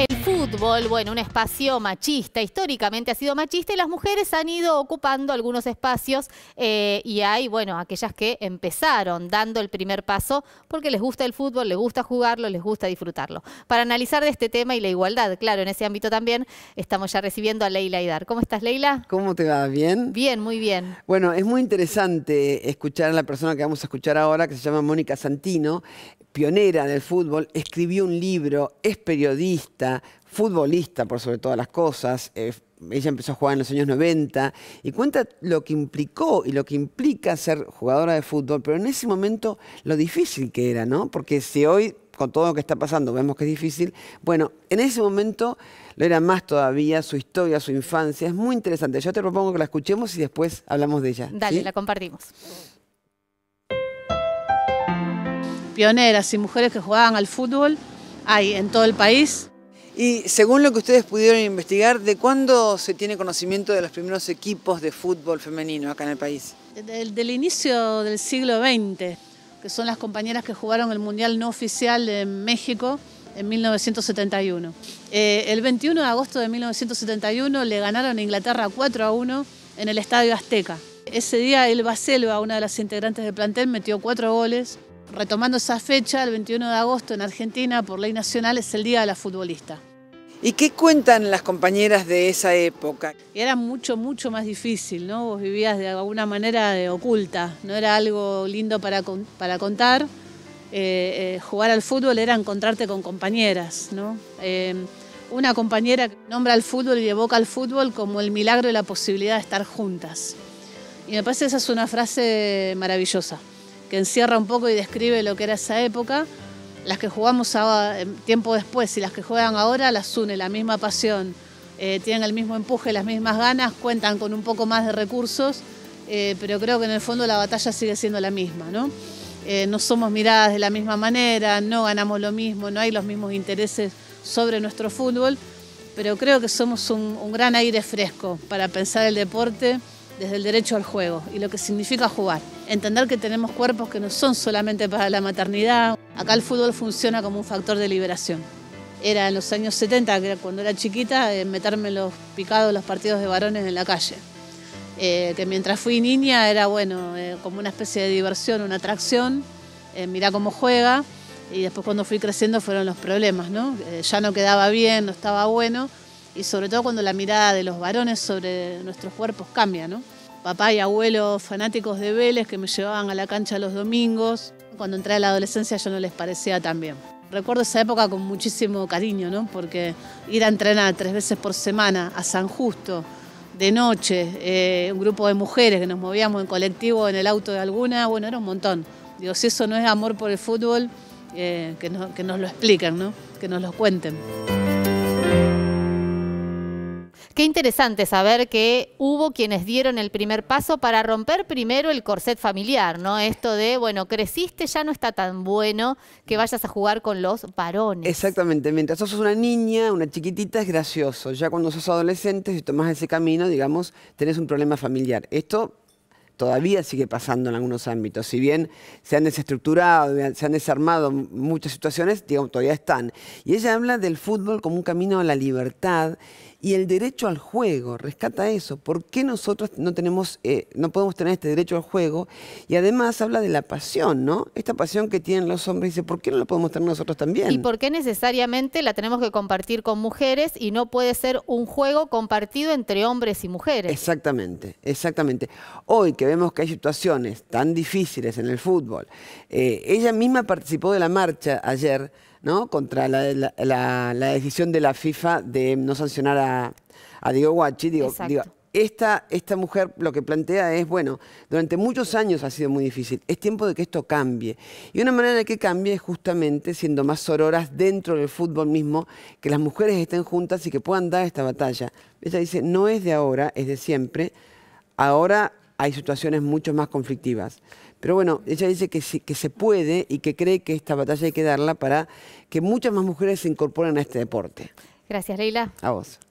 El fútbol, bueno, un espacio machista, históricamente ha sido machista y las mujeres han ido ocupando algunos espacios y hay, bueno, aquellas que empezaron dando el primer paso porque les gusta el fútbol, les gusta jugarlo, les gusta disfrutarlo. Para analizar de este tema y la igualdad, claro, en ese ámbito también, estamos ya recibiendo a Leila Aidar. ¿Cómo estás, Leila? ¿Cómo te va? ¿Bien? Bien, muy bien. Bueno, es muy interesante escuchar a la persona que vamos a escuchar ahora, que se llama Mónica Santino, pionera del fútbol, escribió un libro, es periodista, futbolista por sobre todas las cosas. Ella empezó a jugar en los años 90 y cuenta lo que implicó y lo que implica ser jugadora de fútbol, pero en ese momento lo difícil que era, ¿no? Porque si hoy, con todo lo que está pasando, vemos que es difícil, bueno, en ese momento lo era más todavía, su historia, su infancia, es muy interesante. Yo te propongo que la escuchemos y después hablamos de ella. Dale, ¿sí? la compartimos. Pioneras y mujeres que jugaban al fútbol hay en todo el país. Y según lo que ustedes pudieron investigar, ¿de cuándo se tiene conocimiento de los primeros equipos de fútbol femenino acá en el país? Del inicio del siglo XX, que son las compañeras que jugaron el Mundial no oficial en México en 1971. El 21 de agosto de 1971 le ganaron a Inglaterra 4-1 en el Estadio Azteca. Ese día Elba Selva, una de las integrantes del plantel, metió 4 goles. Retomando esa fecha, el 21 de agosto en Argentina, por ley nacional, es el Día de la Futbolista. ¿Y qué cuentan las compañeras de esa época? Y era mucho más difícil, ¿no? Vos vivías de alguna manera oculta, no era algo lindo para contar. Jugar al fútbol era encontrarte con compañeras, ¿no? Una compañera que nombra al fútbol y evoca al fútbol como el milagro y la posibilidad de estar juntas. Y me parece que esa es una frase maravillosa, que encierra un poco y describe lo que era esa época. Las que jugamos ahora, tiempo después y las que juegan ahora las une la misma pasión, tienen el mismo empuje, las mismas ganas, cuentan con un poco más de recursos, pero creo que en el fondo la batalla sigue siendo la misma, ¿no? No somos miradas de la misma manera, no ganamos lo mismo, no hay los mismos intereses sobre nuestro fútbol, pero creo que somos un gran aire fresco para pensar el deporte desde el derecho al juego y lo que significa jugar. Entender que tenemos cuerpos que no son solamente para la maternidad. Acá el fútbol funciona como un factor de liberación. Era en los años 70, que cuando era chiquita, meterme los picados, los partidos de varones en la calle. Que mientras fui niña era bueno, como una especie de diversión, una atracción, mirá cómo juega. Y después cuando fui creciendo fueron los problemas, ¿no? Ya no quedaba bien, no estaba bueno. Y sobre todo cuando la mirada de los varones sobre nuestros cuerpos cambia, ¿no? Papá y abuelos fanáticos de Vélez que me llevaban a la cancha los domingos. Cuando entré a la adolescencia ya no les parecía tan bien. Recuerdo esa época con muchísimo cariño, ¿no? Porque ir a entrenar 3 veces por semana a San Justo, de noche, un grupo de mujeres que nos movíamos en colectivo en el auto de alguna, bueno, era un montón. Digo, si eso no es amor por el fútbol, que nos lo expliquen, ¿no? Que nos lo cuenten. Qué interesante saber que hubo quienes dieron el primer paso para romper primero el corset familiar, ¿no? Esto de, bueno, creciste, ya no está tan bueno que vayas a jugar con los varones. Exactamente, mientras sos una niña, una chiquitita, es gracioso. Ya cuando sos adolescente, si tomás ese camino, digamos, tenés un problema familiar. Esto todavía sigue pasando en algunos ámbitos. Si bien se han desestructurado, se han desarmado muchas situaciones, digamos, todavía están. Y ella habla del fútbol como un camino a la libertad y el derecho al juego. Rescata eso. ¿Por qué nosotros no podemos tener este derecho al juego? Y además habla de la pasión, ¿no? Esta pasión que tienen los hombres. Dice, ¿por qué no la podemos tener nosotros también? ¿Y por qué necesariamente la tenemos que compartir con mujeres y no puede ser un juego compartido entre hombres y mujeres? Exactamente, exactamente. Hoy que vemos que hay situaciones tan difíciles en el fútbol, ella misma participó de la marcha ayer, ¿no? Contra la decisión de la FIFA de no sancionar a Diego Guachi. Digo, esta mujer lo que plantea es, bueno, durante muchos años ha sido muy difícil, es tiempo de que esto cambie. Y una manera de que cambie es justamente siendo más sororas dentro del fútbol mismo, que las mujeres estén juntas y que puedan dar esta batalla. Ella dice, no es de ahora, es de siempre. Ahora hay situaciones mucho más conflictivas. Pero bueno, ella dice que se puede y que cree que esta batalla hay que darla para que muchas más mujeres se incorporen a este deporte. Gracias, Leila. A vos.